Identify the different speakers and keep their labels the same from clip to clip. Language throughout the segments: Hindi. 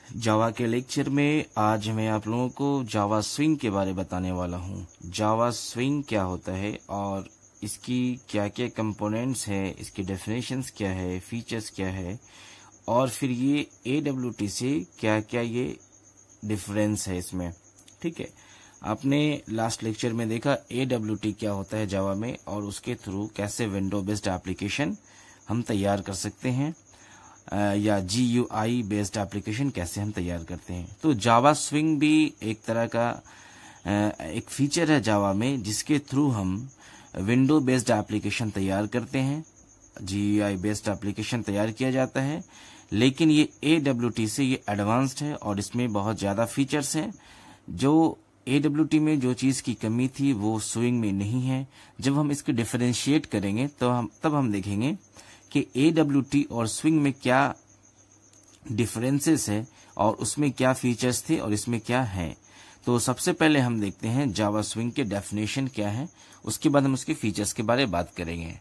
Speaker 1: जावा के लेक्चर में आज मैं आप लोगों को जावा स्विंग के बारे में बताने वाला हूँ। जावा स्विंग क्या होता है और इसकी क्या क्या कंपोनेंट्स है, इसकी डेफिनेशंस क्या है, फीचर्स क्या है और फिर ये AWT से क्या क्या ये डिफरेंस है इसमें। ठीक है, आपने लास्ट लेक्चर में देखा AWT क्या होता है जावा में और उसके थ्रू कैसे विंडो बेस्ड एप्लीकेशन हम तैयार कर सकते हैं या GUI बेस्ड एप्लीकेशन कैसे हम तैयार करते हैं। तो जावा स्विंग भी एक तरह का एक फीचर है जावा में जिसके थ्रू हम विंडो बेस्ड एप्लीकेशन तैयार करते हैं, GUI बेस्ड एप्लीकेशन तैयार किया जाता है। लेकिन ये AWT से ये एडवांस्ड है और इसमें बहुत ज़्यादा फीचर्स हैं। जो AWT में जो चीज़ की कमी थी वो स्विंग में नहीं है। जब हम इसके डिफरेंशिएट करेंगे तो तब हम देखेंगे कि AWT और स्विंग में क्या डिफरेंसेस है और उसमें क्या फीचर्स थे और इसमें क्या है। तो सबसे पहले हम देखते हैं जावा स्विंग के डेफिनेशन क्या है, उसके बाद हम उसके फीचर्स के बारे में बात करेंगे।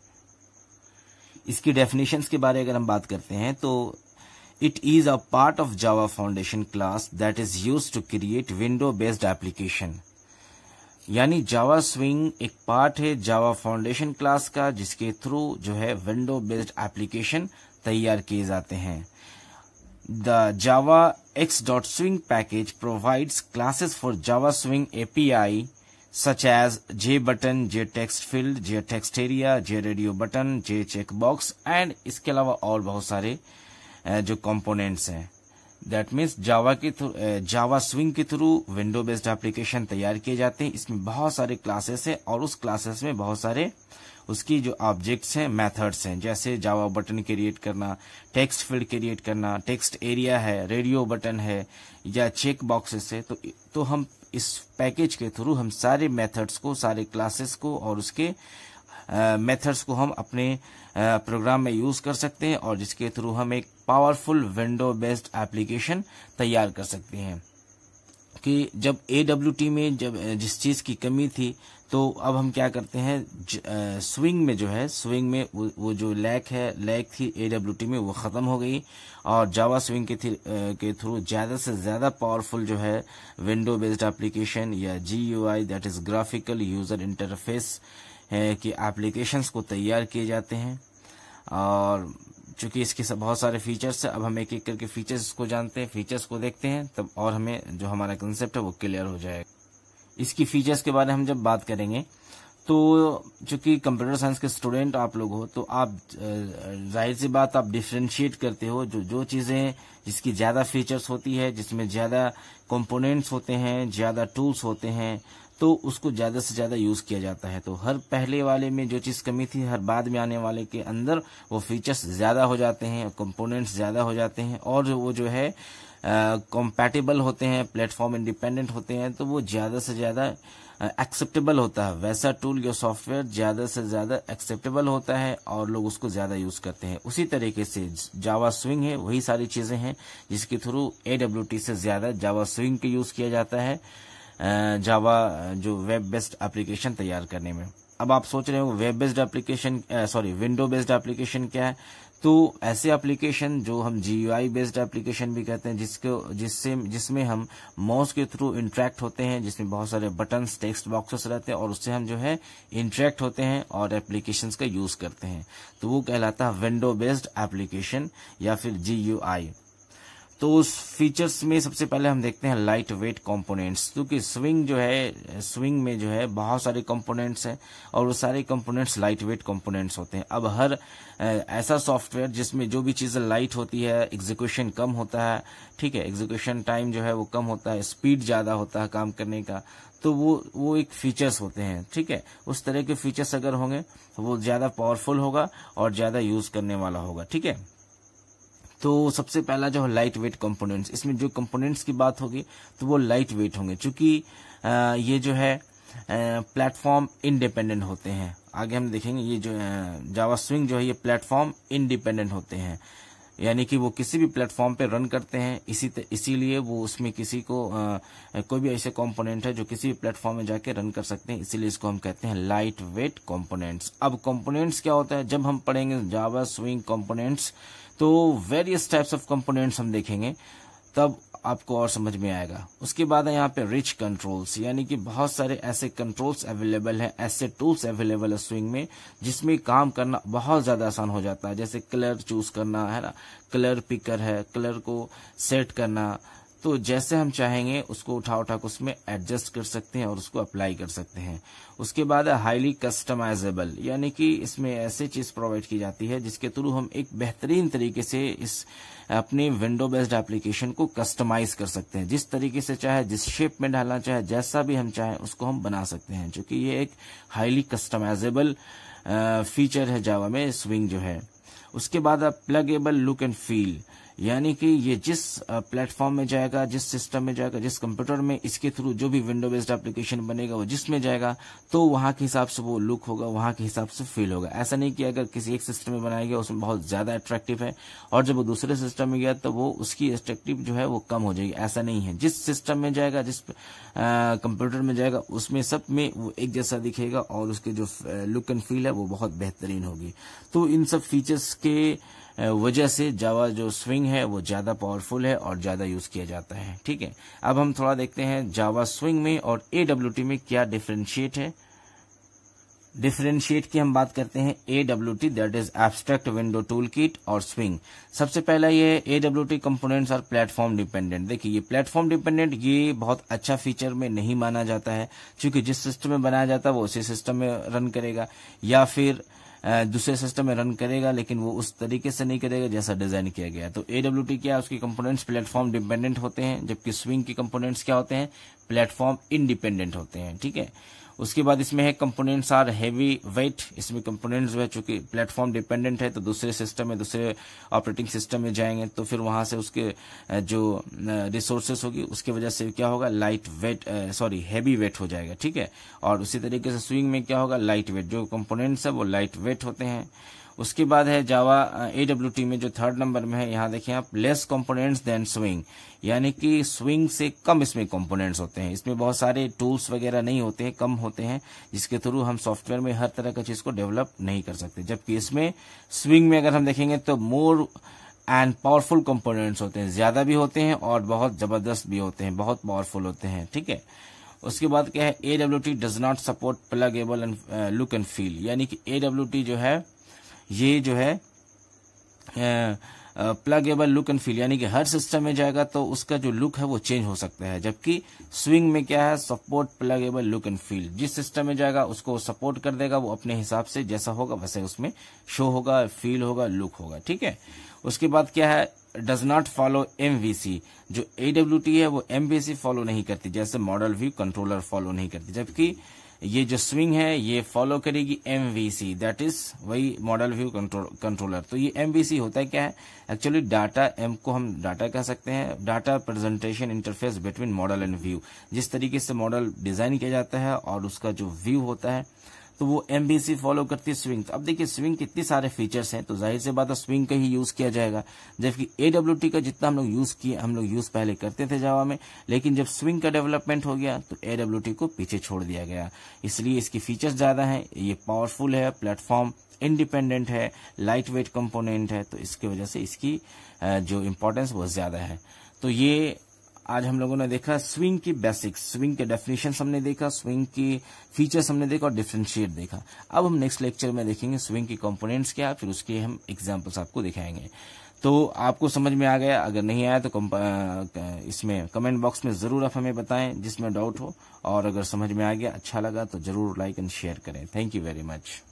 Speaker 1: इसकी डेफिनेशंस के बारे में अगर हम बात करते हैं तो it is a part of Java foundation class that is used to create window based application. यानी जावा स्विंग एक पार्ट है जावा फाउंडेशन क्लास का जिसके थ्रू जो है विंडो बेस्ड एप्लीकेशन तैयार किए जाते हैं। The Java x.swing package provides classes for Java Swing API such as JButton, JTextField, JTextArea, JRadio button, JCheckbox and इसके अलावा और बहुत सारे जो कंपोनेंट्स हैं। दैट मीन्स जावा स्विंग के थ्रू विंडो बेस्ड एप्लीकेशन तैयार किए जाते हैं। इसमें बहुत सारे क्लासेस हैं और उस क्लासेस में बहुत सारे उसकी जो ऑब्जेक्ट्स हैं, मेथड्स हैं, जैसे जावा बटन क्रिएट करना, टेक्स्ट फील्ड क्रिएट करना, टेक्स्ट एरिया है, रेडियो बटन है या चेक बॉक्सेस है। तो हम इस पैकेज के थ्रू हम सारे मेथड्स को, सारे क्लासेस को और उसके मेथड्स को हम अपने प्रोग्राम में यूज कर सकते हैं और जिसके थ्रू हम एक पावरफुल विंडो बेस्ड एप्लीकेशन तैयार कर सकते हैं। कि जब AWT में जब जिस चीज की कमी थी तो अब हम क्या करते हैं, स्विंग में जो है, स्विंग में वो जो लैग थी AWT में वो खत्म हो गई और जावा स्विंग के थ्रू ज्यादा से ज्यादा पावरफुल जो है विंडो बेस्ड एप्लीकेशन या GUI that is graphical user interface कि एप्लीकेशंस को तैयार किए जाते हैं। और चूंकि इसके बहुत सारे फीचर्स है, अब हम एक एक करके फीचर्स को जानते हैं, फीचर्स को देखते हैं तब और हमें जो हमारा कंसेप्ट है वो क्लियर हो जाएगा। इसकी फीचर्स के बारे में हम जब बात करेंगे तो चूंकि कंप्यूटर साइंस के स्टूडेंट आप लोग हो तो आप जाहिर सी बात आप डिफरेंशिएट करते हो जो चीजें जिसकी ज्यादा फीचर्स होती है, जिसमें ज्यादा कंपोनेंट्स होते हैं, ज्यादा टूल्स होते हैं तो उसको ज्यादा से ज्यादा यूज किया जाता है। तो हर पहले वाले में जो चीज कमी थी हर बाद में आने वाले के अंदर वो फीचर्स ज्यादा हो जाते हैं, कंपोनेंट्स ज्यादा हो जाते हैं और वो जो है कंपैटिबल होते हैं, प्लेटफॉर्म इंडिपेंडेंट होते हैं तो वो ज्यादा से ज्यादा एक्सेप्टेबल होता है। वैसा टूल या सॉफ्टवेयर ज्यादा से ज्यादा एक्सेप्टेबल होता है और लोग उसको ज्यादा यूज करते हैं। उसी तरीके से जावा स्विंग है, वही सारी चीजें हैं जिसके थ्रू AWT से ज्यादा जावा स्विंग के यूज किया जाता है जावा जो वेब बेस्ड एप्लीकेशन तैयार करने में। अब आप सोच रहे हो web based application window based application क्या है। तो ऐसे एप्लीकेशन जो हम GUI बेस्ड एप्लीकेशन भी कहते हैं जिसमें हम माउस के थ्रू इंटरेक्ट होते हैं, जिसमें बहुत सारे बटन्स, टेक्स्ट बॉक्सेस रहते हैं और उससे हम जो है इंटरेक्ट होते हैं और एप्लीकेशंस का यूज करते हैं तो वो कहलाता है विंडो बेस्ड एप्लीकेशन या फिर GUI। तो उस फीचर्स में सबसे पहले हम देखते हैं लाइट वेट कंपोनेंट्स। क्योंकि स्विंग में जो है बहुत सारे कंपोनेंट्स हैं और वो सारे कंपोनेंट्स लाइट वेट कंपोनेंट्स होते हैं। अब हर ऐसा सॉफ्टवेयर जिसमें जो भी चीजें लाइट होती है, एग्जीक्यूशन कम होता है, ठीक है, एग्जीक्यूशन टाइम जो है वो कम होता है, स्पीड ज्यादा होता है काम करने का, तो वो एक फीचर्स होते हैं। ठीक है, उस तरह के फीचर्स अगर होंगे तो वो ज्यादा पावरफुल होगा और ज्यादा यूज करने वाला होगा। ठीक है, तो सबसे पहला जो है लाइट वेट कंपोनेंट्स। इसमें जो कंपोनेंट्स की बात होगी तो वो लाइट वेट होंगे क्योंकि ये जो है प्लेटफॉर्म इंडिपेंडेंट होते हैं। आगे हम देखेंगे ये जो जावा स्विंग जो है ये प्लेटफॉर्म इंडिपेंडेंट होते हैं, यानी कि वो किसी भी प्लेटफॉर्म पे रन करते हैं। इसीलिए वो उसमें किसी को कोई भी ऐसे कंपोनेंट है जो किसी भी प्लेटफॉर्म में जाके रन कर सकते हैं, इसीलिए इसको हम कहते हैं लाइट वेट कंपोनेंट्स। अब कंपोनेंट्स क्या होता है, जब हम पढ़ेंगे जावा स्विंग कंपोनेंट्स तो वेरियस टाइप्स ऑफ कंपोनेंट्स हम देखेंगे। तब आपको और समझ में आएगा। उसके बाद है यहाँ पे रिच कंट्रोल्स, यानी कि बहुत सारे ऐसे कंट्रोल्स अवेलेबल हैं, ऐसे टूल्स अवेलेबल है स्विंग में जिसमें काम करना बहुत ज्यादा आसान हो जाता है। जैसे कलर चूज करना है ना, कलर पिकर है, कलर को सेट करना, तो जैसे हम चाहेंगे उसको उठा उठा कर उसमें एडजस्ट कर सकते हैं और उसको अप्लाई कर सकते हैं। उसके बाद है हाईली कस्टमाइजेबल, यानी कि इसमें ऐसी चीज प्रोवाइड की जाती है जिसके थ्रू हम एक बेहतरीन तरीके से इस अपने विंडो बेस्ड एप्लीकेशन को कस्टमाइज कर सकते हैं। जिस तरीके से चाहे, जिस शेप में डालना चाहे, जैसा भी हम चाहें उसको हम बना सकते हैं, क्योंकि ये एक हाईली कस्टमाइजेबल फीचर है जावा में स्विंग जो है। उसके बाद अब प्लगेबल लुक एंड फील, यानी कि ये जिस प्लेटफॉर्म में जाएगा, जिस सिस्टम में जाएगा, जिस कंप्यूटर में इसके थ्रू जो भी विंडो बेस्ड एप्लीकेशन बनेगा वो जिसमें जाएगा तो वहां के हिसाब से वो लुक होगा, वहां के हिसाब से फील होगा। ऐसा नहीं कि अगर किसी एक सिस्टम में बनाया गया उसमें बहुत ज्यादा अट्रैक्टिव है और जब वो दूसरे सिस्टम में गया तो वो उसकी अट्रैक्टिव जो है वो कम हो जाएगी, ऐसा नहीं है। जिस सिस्टम में जाएगा, जिस कंप्यूटर में जाएगा उसमें सब में वो एक जैसा दिखेगा और उसके जो लुक एंड फील है वो बहुत बेहतरीन होगी। तो इन सब फीचर्स के वजह से जावा जो स्विंग है वो ज्यादा पावरफुल है और ज्यादा यूज किया जाता है। ठीक है, अब हम थोड़ा देखते हैं जावा स्विंग में और AWT में क्या डिफरेंशिएट है। डिफरेंशिएट की हम बात करते हैं AWT, that is abstract window tool kit, और स्विंग। सबसे पहला ये AWT कंपोनेंट्स और प्लेटफॉर्म डिपेंडेंट। देखिए ये प्लेटफॉर्म डिपेंडेंट ये बहुत अच्छा फीचर में नहीं माना जाता है, क्योंकि जिस सिस्टम में बनाया जाता है वो उसी सिस्टम में रन करेगा या फिर दूसरे सिस्टम में रन करेगा, लेकिन वो उस तरीके से नहीं करेगा जैसा डिजाइन किया गया। तो AWT क्या है, उसके कंपोनेंट्स प्लेटफॉर्म डिपेंडेंट होते हैं, जबकि स्विंग के कंपोनेंट्स क्या होते हैं, प्लेटफॉर्म इंडिपेंडेंट होते हैं। ठीक है, उसके बाद इसमें है कंपोनेंट्स आर हैवी वेट। इसमें कंपोनेंट्स जो है चूंकि प्लेटफॉर्म डिपेंडेंट है तो दूसरे सिस्टम में, दूसरे ऑपरेटिंग सिस्टम में जाएंगे तो फिर वहां से उसके जो रिसोर्सेस होगी उसकी वजह से क्या होगा, हैवी वेट हो जाएगा। ठीक है, और उसी तरीके से स्विंग में क्या होगा, लाइट वेट। जो कंपोनेंट्स है वो लाइट वेट होते हैं। उसके बाद है जावा AWT में जो 3rd नंबर में है, यहाँ देखिए आप, लेस कंपोनेंट्स देन स्विंग, यानी कि स्विंग से कम इसमें कंपोनेंट्स होते हैं। इसमें बहुत सारे टूल्स वगैरह नहीं होते हैं, कम होते हैं, जिसके थ्रू हम सॉफ्टवेयर में हर तरह का चीज को डेवलप नहीं कर सकते। जबकि इसमें स्विंग में अगर हम देखेंगे तो मोर एंड पावरफुल कंपोनेंट्स होते हैं, ज्यादा भी होते हैं और बहुत जबरदस्त भी होते हैं, बहुत पावरफुल होते हैं। ठीक है, उसके बाद क्या है, AWT does not support pluggable and look and feel, यानी कि AWT जो है ये जो है प्लगेबल लुक एंड फील, यानी कि हर सिस्टम में जाएगा तो उसका जो लुक है वो चेंज हो सकता है। जबकि स्विंग में क्या है, support pluggable look and feel, जिस सिस्टम में जाएगा उसको सपोर्ट कर देगा, वो अपने हिसाब से जैसा होगा वैसे उसमें शो होगा, फील होगा, लुक होगा। ठीक है, उसके बाद क्या है, डज नॉट फॉलो MVC। जो AWT है वो MVC फॉलो नहीं करती, जैसे मॉडल व्यू कंट्रोलर फॉलो नहीं करती, जबकि ये जो स्विंग है ये फॉलो करेगी MVC, दैट इज वही मॉडल व्यू कंट्रोलर। तो ये MVC होता है क्या है, एक्चुअली डाटा, M को हम डाटा कह सकते हैं, data presentation interface between model and view. जिस तरीके से मॉडल डिजाइन किया जाता है और उसका जो व्यू होता है तो वो MVC फॉलो करती है स्विंग। तो अब देखिए स्विंग के इतने सारे फीचर्स हैं तो जाहिर सी बात है स्विंग का ही यूज किया जाएगा, जबकि AWT का जितना हम लोग यूज पहले करते थे जावा में, लेकिन जब स्विंग का डेवलपमेंट हो गया तो AWT को पीछे छोड़ दिया गया। इसलिए इसकी फीचर्स ज्यादा हैं, ये पावरफुल है, प्लेटफॉर्म इंडिपेंडेंट है, लाइट वेट कंपोनेंट है, तो इसकी वजह से इसकी जो इम्पोर्टेंस बहुत ज्यादा है। तो ये आज हम लोगों ने देखा स्विंग की बेसिक्स, स्विंग के डेफिनेशन हमने देखा, स्विंग की फीचर्स हमने देखा और डिफरेंशिएट देखा। अब हम नेक्स्ट लेक्चर में देखेंगे स्विंग की कंपोनेंट्स क्या, फिर उसके हम एग्जांपल्स आपको दिखाएंगे। तो आपको समझ में आ गया, अगर नहीं आया तो इसमें कमेंट बॉक्स में जरूर आप हमें बताएं जिसमें डाउट हो, और अगर समझ में आ गया, अच्छा लगा तो जरूर लाइक एंड शेयर करें। Thank you very much.